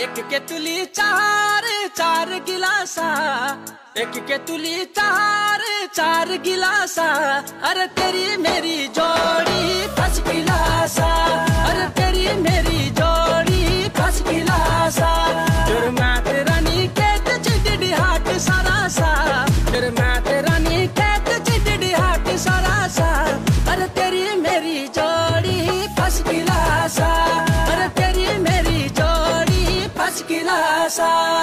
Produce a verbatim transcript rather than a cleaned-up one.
एक केतली चार चार गिलासा, एक केतली चार चार गिलासा, अरे तेरी मेरी जोड़ी फर्स्ट गिलासा, अरे तेरी मेरी जोड़ी फर्स्ट गिलासा। फिर मैं तेरा नी कहत चिड़ी हाट सारा सा, फिर मैं तेरा नी कहत चिड़ी हाट सारा सा, अरे तेरी मेरी जोड़ी फर्स्ट गिलासा, अरे तेरी मेरी जोड़ी फर्स्ट गिलासा।